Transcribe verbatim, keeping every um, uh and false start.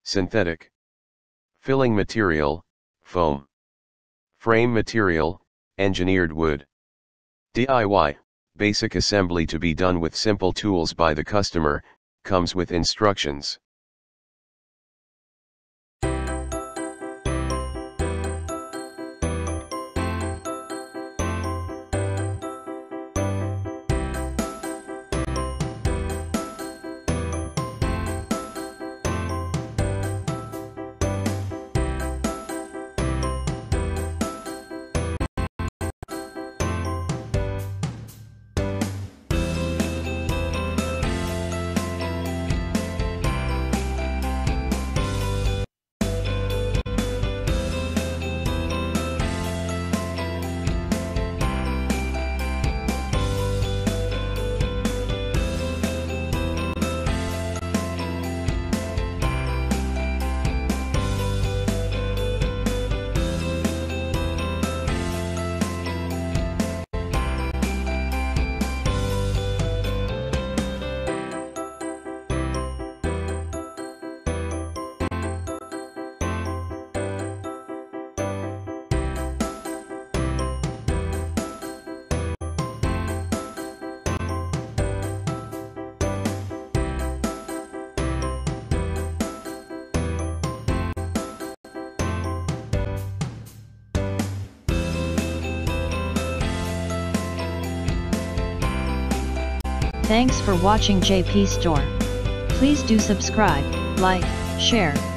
synthetic. Filling material, foam. Frame material, engineered wood. D I Y, basic assembly to be done with simple tools by the customer, comes with instructions. Thanks for watching J P Store. Please do subscribe, like, share,